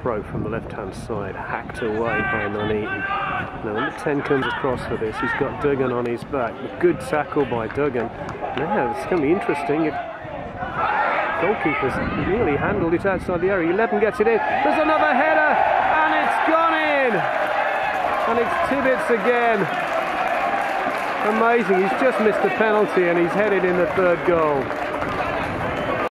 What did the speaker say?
throw from the left-hand side, hacked away by Nuneaton. Now number 10 comes across for this. He's got Duggan on his back. A good tackle by Duggan. Now it's going to be interesting if goalkeeper's really handled it outside the area. 11 gets it in. There's another header, and it's gone in. And it's Tibbetts again. Amazing. He's just missed the penalty, and he's headed in the third goal.